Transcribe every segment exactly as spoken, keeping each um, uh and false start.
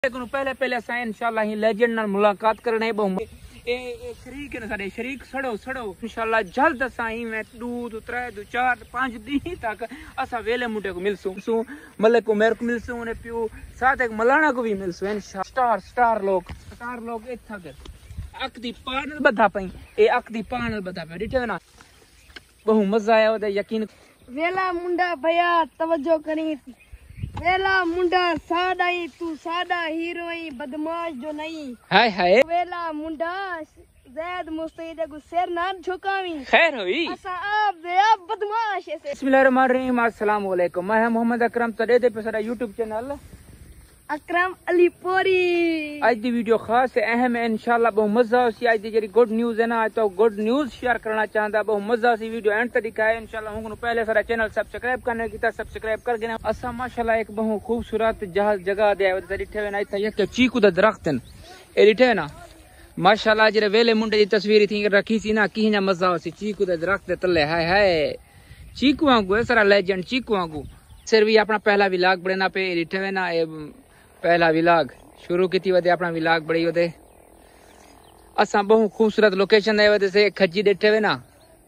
पहले पहले अस इंशाल्लाह ही लेजेंड नाल मुलाकात करने बहु ए ए शरीक ने साडे शरीक सड़ो सड़ो इंशाल्लाह जल्द असा ही में दो त्रै दो चार पांच दिन तक असा वेले मुंडे को मिलसू सू मलिक उमर को मिलसू ने पियो साथ एक मलाना को भी मिलसू इंशाल्लाह स्टार स्टार लोग स्टार लोग इथा के अक दी पानल बधा पई ए अक दी पानल बधा पे डिठे ना बहु मजा आया ओदे यकीन वेला मुंडा भैया तवज्जो करी वेला मुंडा सादा ही तू सादा हीरो ही बदमाश जो नहीं हाय हाय वेला मुंडा जैद मुस्तैद को सिर ना झुकावी खैर हुई असा आप दे आप बदमाश ऐसे बिस्मिल्लाहिर्रहमानिर्रहीम अस्सलाम वालेकुम मैं मोहम्मद अकरम तड़े दे पे सारा यूट्यूब चैनल अकरम अलीपुरी आज दी वीडियो खास है अहम है इंशाल्लाह बहुत मजा सी आज दी जरी गुड न्यूज़ है ना आज तो गुड न्यूज़ शेयर करना चाहता बहुत मजा सी वीडियो एंड तक दिखाए इंशाल्लाह हुन पहले सारा चैनल सब्सक्राइब करने की था सब्सक्राइब कर गए असा माशाल्लाह एक बहुत खूबसूरत जहाज जगह दे दिठे ना इतना एक चीकू दा दरख्त ए दिठे ना माशाल्लाह जरे वेले मुंडे दी तस्वीर थी रखी सी ना की मजा सी चीकू दा दरख्त दे तले हाय हाय चीकू वांगू है सारा लेजेंड चीकू वांगू सिर भी अपना पहला विलाग बड़ना पे दिठे ना पहला विलाग शुरू की वजह अपना विलाग बड़ी वजह असा बहुत खूबसूरत लोकेशन है वजह से खज्जी देखे हुए ना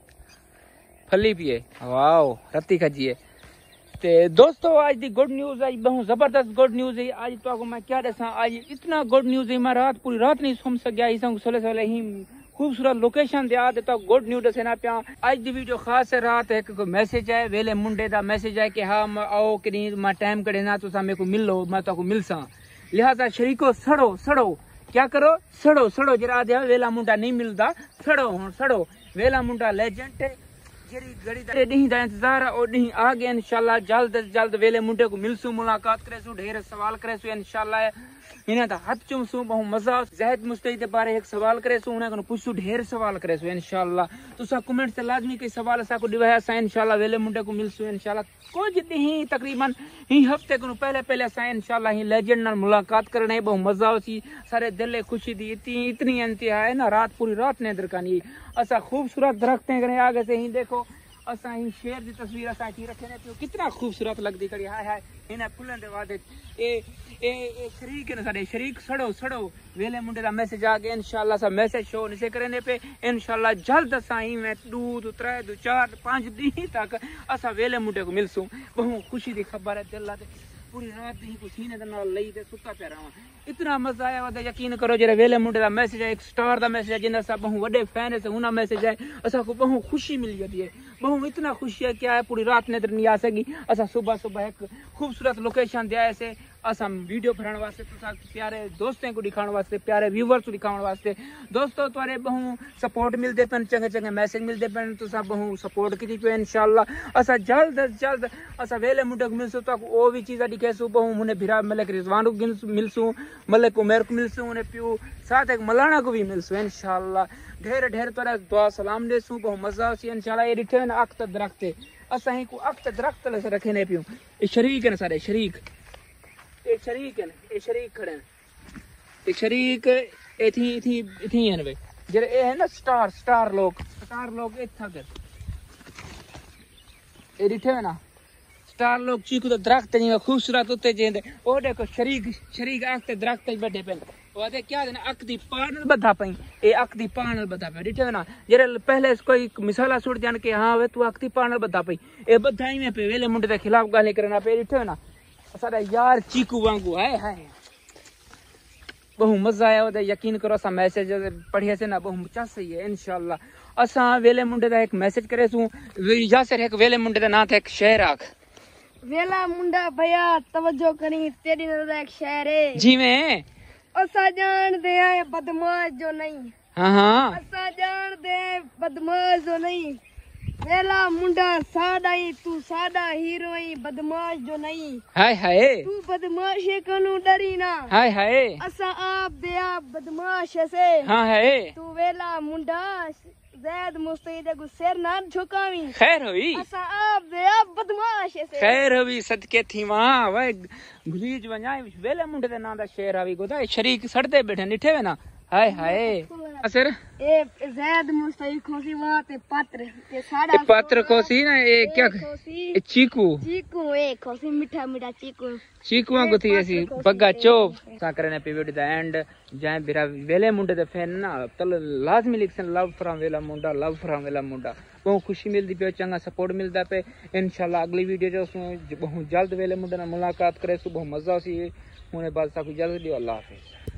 फली पिए वाओ रत्ती खज्जी है ते दोस्तों आज दी गुड न्यूज आज बहुत जबरदस्त गुड न्यूज है आज तो मैं क्या दसा आज इतना गुड न्यूज है मैं रात पूरी रात नहीं सुन सकिया इस सोले सोले ही खूबसूरत लोकेशन दे आते तो गुड न्यूज दसना पिया आज दी वीडियो खास है रात एक मैसेज है वेले मुंडे दा मैसेज है कि हाँ मैं आओ कि नहीं मैं टाइम कड़े ना तुसा मेरे को मिल लो मैं तो मिल सा लिहाजा शरीको सड़ो सड़ो क्या करो सड़ो सड़ो जरा दे वेला मुंडा नहीं मिलता सड़ो हूं सड़ो वेला मुंडा लेजेंड है जेरी घड़ी डी दा इंतजार और डी आ गए इंशाल्लाह जल्द जल्द वेले मुंडे को मिलसू मुलाकात करेसू ढेर सवाल करेसू इंशाल्लाह इन्हें तो हाथ चुमसू बहुत मजा जहद मुस्तैद के बारे एक सवाल करेसू उन्हें पूछू ढेर सवाल करेसू इंशाल्लाह तुसा कमेंट से लाजमी कोई सवाल असा को दिवाया सा इंशाल्लाह वेले मुंडे को मिलसू इंशाल्लाह कुछ दी ही तकरीबन ही हफ्ते को पहले पहले असा इंशाल्लाह ही लेजेंड नाल मुलाकात करने बहुत मजा सी सारे दिल खुशी दी इतनी इतनी इंतहा है ना रात पूरी रात ने दरकानी असा खूबसूरत दरख्तें करे आगे से ही देखो असा ही शेर दी तस्वीर असा की रखे ने पियो कितना खूबसूरत लगदी कड़ी हाय हाय इने फुलन दे वादे ए ए ए शरीक ने साडे शरीक सड़ो सड़ो वेले मुंडे दा मैसेज आ गया इंशाल्लाह सा मैसेज शो निसे करने पे इंशाल्लाह जल्द असा ही में दो त्रै दो चार पांच दिन तक असा वेले मुंडे को मिलसू बहुत खुशी दी खबर है दिल दे पूरी रात ही को सीने दे नाल लई ते सुता पे रहा इतना मजा आया वदा यकीन करो जरे वेले मुंडे दा मैसेज है एक स्टार दा मैसेज है जिन्ना सब बहुत बड़े फैन है से उना मैसेज है असा को बहुत खुशी मिल जाती है बहुत इतना खुशी है क्या है पूरी रात नजर नहीं आ सकी असा सुबह सुबह एक खूबसूरत लोकेशन दिया ऐसे असा वीडियो बनाने वास्ते तुसा प्यारे दोस्तों को दिखाने वास्ते प्यारे व्यूवर्स को दिखाने वास्ते दोस्तों तुम्हारे बहु सपोर्ट मिलते पे चंगे चंगे मैसेज मिलते पे तुसा बहु सपोर्ट की पे इंशाल्लाह असा जल्द जल्द असा वेले मुंडे को मिलसू तक ओ भी चीज़ दिखेसू बहु मुने भिरा मलिक रिजवान को मिलसू मलिक उमर को मिलसू उन्हें पियो साथ एक मलाना को भी मिलसू इंशाल्लाह ढेर ढेर तरह दुआ सलाम देसू बहु मजा सी इंशाल्लाह ये दिखे ना अख्त दरख्त असा ही को अख्त दरख्त ले रखे ने पियो ये शरीक है सारे शरीक एक शरीक है ए शरीक खड़े एक शरीक एथी एथी एथी है वे जरे ए है ना स्टार स्टार लोग स्टार लोग इथा के ए दिखे ना स्टार लोग चीकू तो दरख्त नहीं खूबसूरत होते जेंदे ओ देखो शरीक शरीक अख ते दरख्त पे बैठे पे ओदे क्या देना अख दी पानल बधा पई ए अख दी पानल बधा पे दिखे ना जरे पहले कोई मिसाला सुट जान के हां वे तू अख दी पानल बधा पई ए बधाई में पे वेले मुंडे के खिलाफ गाली करना पे दिखे ना सारा यार चीकू वांगू है हाय बहु मजा आया ओदे यकीन करो सा मैसेज पढ़िए से ना बहु मचा सही है इंशाल्लाह असा वेले मुंडे दा एक मैसेज करे सू यासर एक वेले मुंडे दा नाम था एक शेर आख वेला मुंडा भैया तवज्जो करी तेरी नजर एक शेर है जी में असा जान दे है बदमाश जो नहीं हां हां असा जान दे बदमाश जो नहीं वेला मुंडा सादा ही तू सादा हीरो ही बदमाश जो नहीं हाय हाय तू बदमाश कनु डरी ना हाय हाय असा आप दे आप बदमाश से हां है तू वेला मुंडा जैद मुस्तैद को सिर ना झुकावी खैर हुई असा आप दे आप बदमाश से खैर हुई सदके थी वहां वे गुलीज वनाई वेले मुंडे दे नाम दा शेर आवी गोदा शरीक सड़ते बैठे निठे वे ना हाय हाय सर ए जैद मुस्तफी खोसी वहां ते पात्र ते साड़ा ये पात्र खोसी ना ये क्या खोसी ये चीकू चीकू ए खोसी मीठा मीठा चीकू चीकुआ को थी ऐसी बग्गा चोप सा करने पे वीडियो दा एंड जाए बिरा वेले मुंडे दे फैन ना तल लाजमी लिखसन लव फ्रॉम वेला मुंडा लव फ्रॉम वेला मुंडा बहुत खुशी मिलती पे चंगा सपोर्ट मिलता पे इंशाल्लाह अगली वीडियो जो बहुत जल्द वेले मुंडे ना मुलाकात करे सु बहुत मजा सी होने बाद सा जल्द अल्लाह हाफिज।